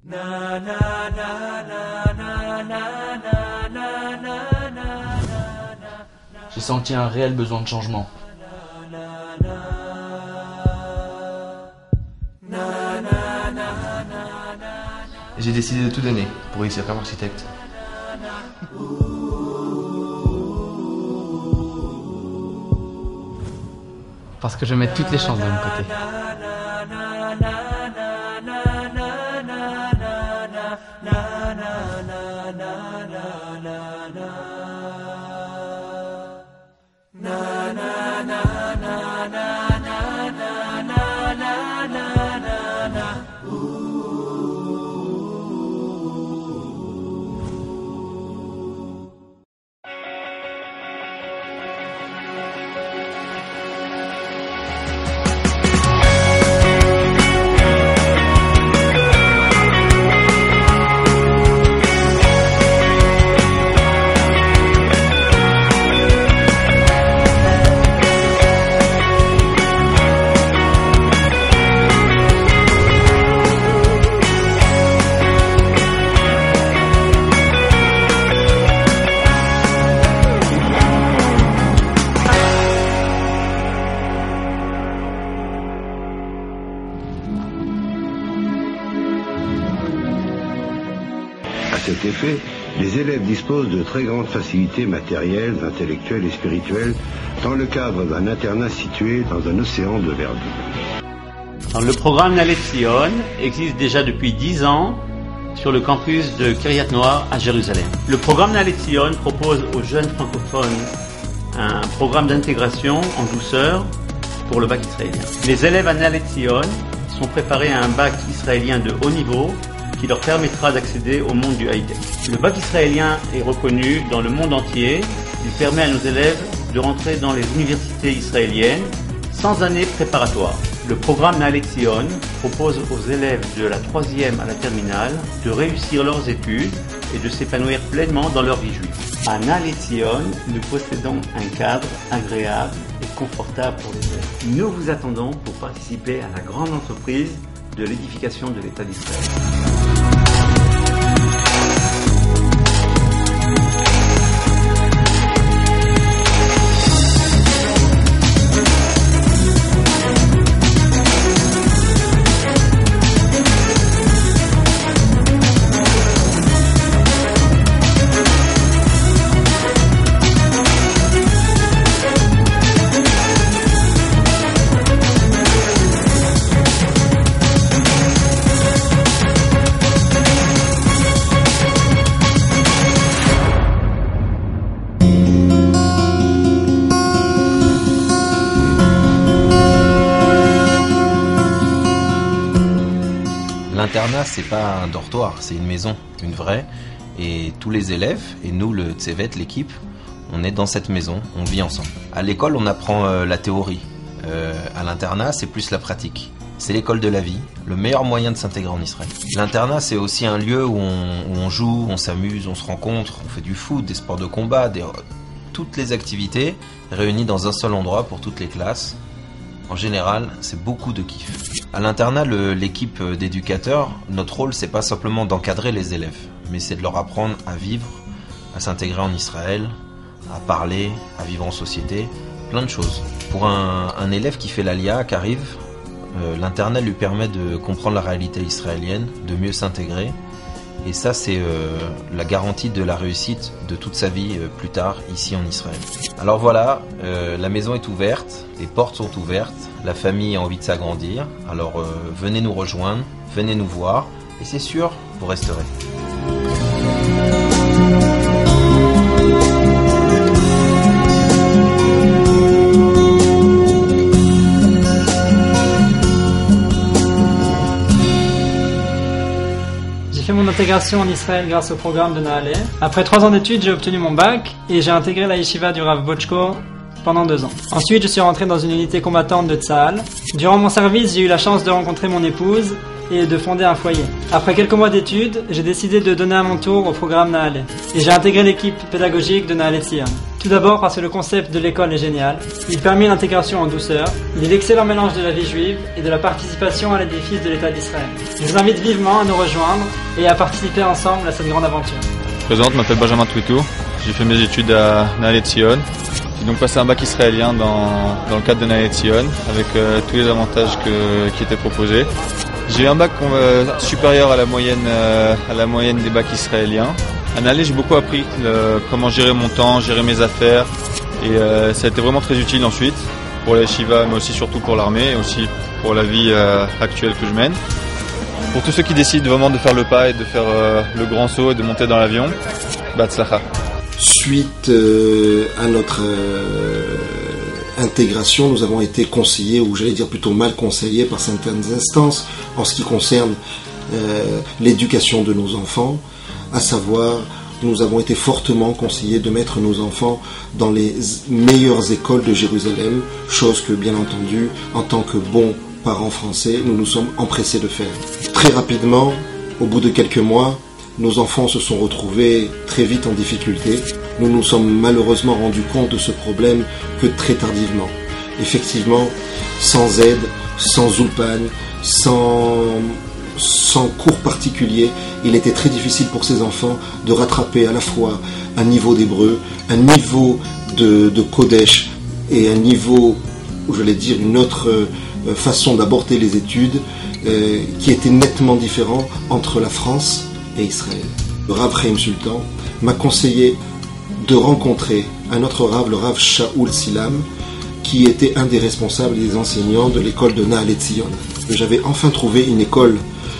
J'ai senti un réel besoin de changement. Et j'ai décidé de tout donner pour réussir comme architecte. Parce que je mets toutes les chances de mon côté. À cet effet, les élèves disposent de très grandes facilités matérielles, intellectuelles et spirituelles dans le cadre d'un internat situé dans un océan de verdure. Alors, le programme Naalet Zion existe déjà depuis 10 ans sur le campus de Kiryat Noar à Jérusalem. Le programme Naalet Zion propose aux jeunes francophones un programme d'intégration en douceur pour le bac israélien. Les élèves à Naalet Zion sont préparés à un bac israélien de haut niveau qui leur permettra d'accéder au monde du high-tech. Le bac israélien est reconnu dans le monde entier. Il permet à nos élèves de rentrer dans les universités israéliennes sans année préparatoire. Le programme Naalet Zion propose aux élèves de la 3e à la terminale de réussir leurs études et de s'épanouir pleinement dans leur vie juive. À Naalet Zion, nous possédons un cadre agréable et confortable pour les élèves. Nous vous attendons pour participer à la grande entreprise de l'édification de l'État d'Israël. L'internat, c'est pas un dortoir, c'est une maison, une vraie. Et tous les élèves, et nous, le Tsevet, l'équipe, on est dans cette maison, on vit ensemble. À l'école, on apprend la théorie. À l'internat, c'est plus la pratique. C'est l'école de la vie, le meilleur moyen de s'intégrer en Israël. L'internat, c'est aussi un lieu où on joue, on s'amuse, on se rencontre, on fait du foot, des sports de combat, toutes les activités réunies dans un seul endroit pour toutes les classes. En général, c'est beaucoup de kiff. À l'internat, l'équipe d'éducateurs, notre rôle, c'est pas simplement d'encadrer les élèves, mais c'est de leur apprendre à vivre, à s'intégrer en Israël, à parler, à vivre en société, plein de choses. Pour un élève qui fait l'Aliyah, qui arrive, l'internat lui permet de comprendre la réalité israélienne, de mieux s'intégrer. Et ça, c'est la garantie de la réussite de toute sa vie plus tard, ici en Israël. Alors voilà, la maison est ouverte, les portes sont ouvertes, la famille a envie de s'agrandir. Alors venez nous rejoindre, venez nous voir, et c'est sûr, vous resterez. J'ai fait mon intégration en Israël grâce au programme de Naalet. Après 3 ans d'études, j'ai obtenu mon bac et j'ai intégré la yeshiva du Rav Bochko pendant 2 ans. Ensuite, je suis rentré dans une unité combattante de Tzahal. Durant mon service, j'ai eu la chance de rencontrer mon épouse et de fonder un foyer. Après quelques mois d'études, j'ai décidé de donner à mon tour au programme Naalet et j'ai intégré l'équipe pédagogique de Naalet Zion. Tout d'abord parce que le concept de l'école est génial. Il permet l'intégration en douceur. Il est l'excellent mélange de la vie juive et de la participation à l'édifice de l'État d'Israël. Je vous invite vivement à nous rejoindre et à participer ensemble à cette grande aventure. Je présente, je m'appelle Benjamin Twitou. J'ai fait mes études à Nahal Etzion. J'ai donc passé un bac israélien dans le cadre de Nahal Etzion avec tous les avantages qui étaient proposés. J'ai eu un bac supérieur à la moyenne des bacs israéliens. À Nahal, j'ai beaucoup appris comment gérer mon temps, gérer mes affaires, et ça a été vraiment très utile ensuite pour la yeshiva, mais aussi surtout pour l'armée et aussi pour la vie actuelle que je mène. Pour tous ceux qui décident vraiment de faire le pas et de faire le grand saut et de monter dans l'avion, Batzlacha. Suite à notre intégration, nous avons été conseillés, ou j'allais dire plutôt mal conseillés par certaines instances en ce qui concerne l'éducation de nos enfants. À savoir, nous avons été fortement conseillés de mettre nos enfants dans les meilleures écoles de Jérusalem, chose que, bien entendu, en tant que bons parents français, nous nous sommes empressés de faire. Très rapidement, au bout de quelques mois, nos enfants se sont retrouvés très vite en difficulté. Nous nous sommes malheureusement rendus compte de ce problème que très tardivement. Effectivement, sans aide, sans ulpan, sans cours particulier, il était très difficile pour ces enfants de rattraper à la fois un niveau d'hébreu, un niveau de Kodesh et un niveau, j'allais dire, une autre façon d'aborder les études qui était nettement différent entre la France et Israël. Le Rav Chaim Sultan m'a conseillé de rencontrer un autre Rav, le Rav Shaul Silam, qui était un des responsables et des enseignants de l'école de Nahal Etzion. J'avais enfin trouvé une école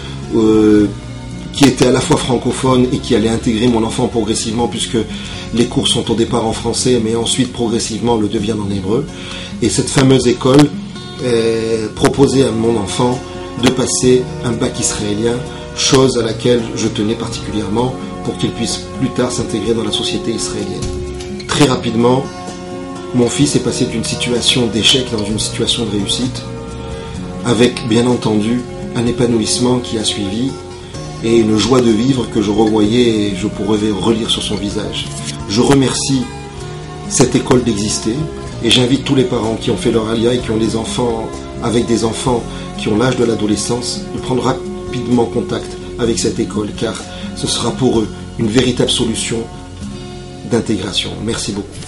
qui était à la fois francophone et qui allait intégrer mon enfant progressivement, puisque les cours sont au départ en français, mais ensuite progressivement le deviennent en hébreu. Et cette fameuse école proposait à mon enfant de passer un bac israélien, chose à laquelle je tenais particulièrement pour qu'il puisse plus tard s'intégrer dans la société israélienne. Très rapidement, mon fils est passé d'une situation d'échec dans une situation de réussite, avec bien entendu un épanouissement qui a suivi et une joie de vivre que je revoyais et je pourrais relire sur son visage. Je remercie cette école d'exister et j'invite tous les parents qui ont fait leur alia et qui ont des enfants avec des enfants qui ont l'âge de l'adolescence de prendre rapidement contact avec cette école, car ce sera pour eux une véritable solution d'intégration. Merci beaucoup.